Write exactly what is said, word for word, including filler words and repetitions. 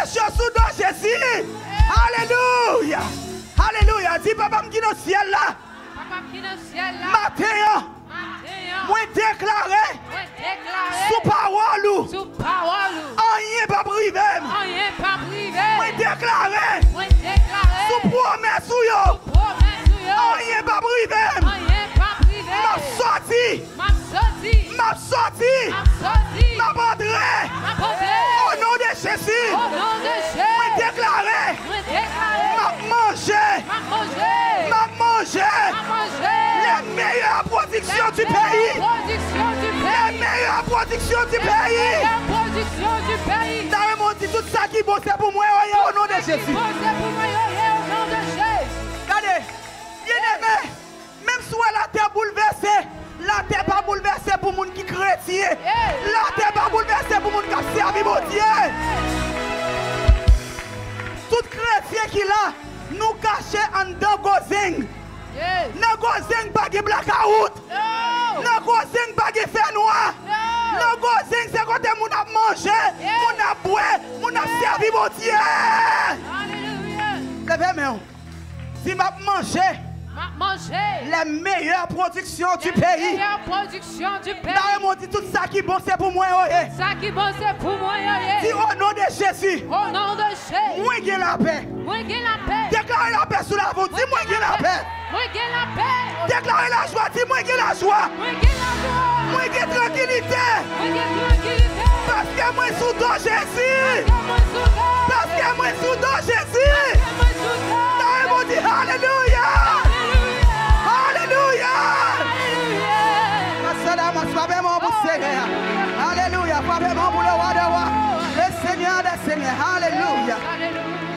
choses sous don Jésus. Alléluia. Alléluia. Dis papa qui dans le ciel là. Papa qui dans le ciel là. Matin. Moi déclaré. Sous parole. Sous parole. Rien pas privé. Rien pas privé. Moi déclaré. Moi déclaré. Sous promesse ou yo. Rien pas privé. Rien pas privé. M'a sorti. M'a sorti. M'a sorti. M'a sorti. M'a entré. M'a entré. Au nom de Jésus. Au nom de Jésus. Moi déclaré. Moi déclaré. M'a mangé. M'a mangé. M'a mangé. M'a mangé. Les meilleures productions du pays. Production du Les pays. meilleures productions du Les pays. meilleures productions du pays. Dans le monde, tout ça qui bosse pour moi, au nom de Jésus. Qui bosse pour moi, au nom de Jésus. Regardez, bien aimé, même si la terre bouleversée, la terre pas bouleversée pour les gens qui chrétien. La terre pas bouleversée pour les gens qui servent mon Dieu. Tout chrétien qui là, nous cachons en deux gozing. Dans gozing pas de blackout. Dans gozing pas de fer noir. Dans gozing c'est quand on a mangé, on a boire, on a servi mon Dieu. Alléluia. Levez main. Si m'a mangé Manger. les meilleures productions du Les pays. meilleures productions du pays. Dans le monde, tout ça qui bon c'est pour moi. Ça qui bon c'est pour moi. Si au nom de Jésus, Au nom de Jésus. moi j'ai la paix. Moi j'ai la paix. Déclarez la paix sous la voûte. Dis moi j'ai la paix. Moi j'ai la paix. Déclarez la joie. Dis moi j'ai la joie. Moi j'ai la joie. Moi j'ai tranquillité. Moi j'ai tranquillité. Parce que moi sous ton Jésus. Moi sous toi. Parce que moi sous ton Jésus. Moi sous toi. Dans le monde, dit Alléluia. Alléluia. Alléluia. Alléluia. Le Seigneur des Seigneurs. Alléluia. Alléluia.